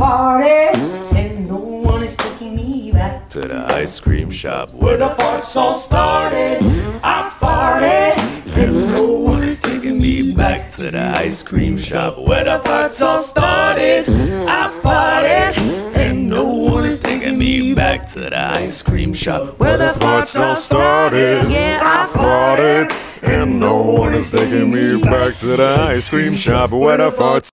farted, and no one is taking me back to the ice cream shop where the farts all started. I farted, and no one is taking me back to the ice cream shop where the farts all started. I farted, and no one is taking me back to the ice cream shop where the farts all started. Yeah, I farted, and no one is taking me back to the ice cream shop where the farts